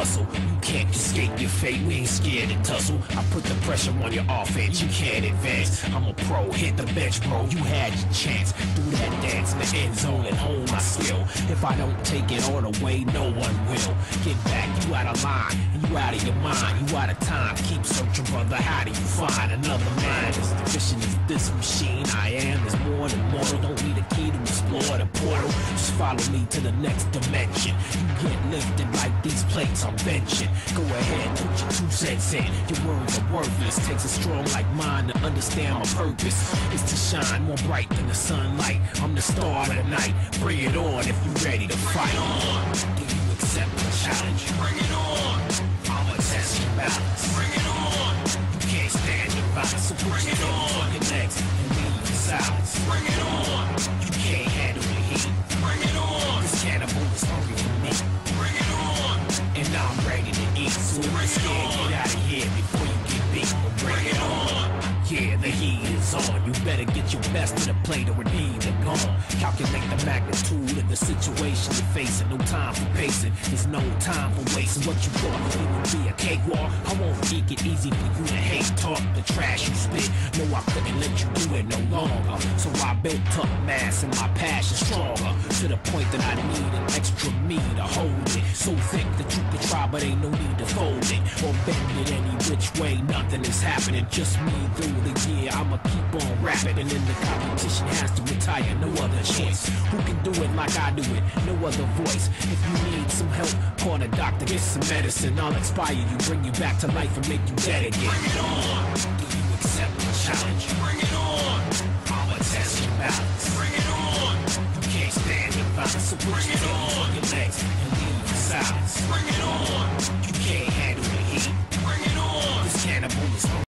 muscle. You can't escape your fate, we ain't scared to tussle. I put the pressure on your offense, you can't advance. I'm a pro, hit the bench, bro, you had your chance. Do that dance in the end zone and hold my skill. If I don't take it all the way, no one will. Get back, you out of line, and you out of your mind, you out of time. Keep searching, brother, how do you find another mind? As efficient as this machine I am is more than mortal. Don't need a key to explore the portal. Just follow me to the next dimension. You get lifted like these plates I'm benching. Go ahead, put your 2 cents in. Your words are worthless. Takes a strong like mine to understand my purpose. It's to shine more bright than the sunlight. I'm the star of the night. Bring it on if you're ready to fight. Do you accept the challenge? Bring it on. I'ma test your balance. Bring it on. You can't stand your violence, so bring it on. Your legs and leave in silence. Bring it on. You can't handle the heat. Bring it on. This cannibal is hungry for me. Bring it on. And now I'm ready to eat. So if you're scared, get out of here before you get beat. Bring it on. Yeah, the heat is on. You better get your best to the plate or it either gone. Calculate the magnitude of the situation you're facing. No time for pacing. There's no time for wasting. What you thought it would be a cakewalk? I won't make it easy for you to hate talk the trash you spit. No, I couldn't let you do it no longer. So I built up mass and my passion stronger, to the point that I need an extra me to hold it. So thick that you could try, but ain't no need to fold it or bend it any which way. Nothing is happening. Just me through the year. I'ma keep on rapping, and then the competition has to retire. No other choice. Who can do it like I do it? No other voice. If you need some help, call the doctor, get some medicine. I'll inspire you, bring you back to life, and make you dead again. Bring it on. Do you accept the challenge? Bring it on. I'ma test your balance. Bring it on. You can't stand your violence, so bring it on. Your legs and leave in silence. Bring it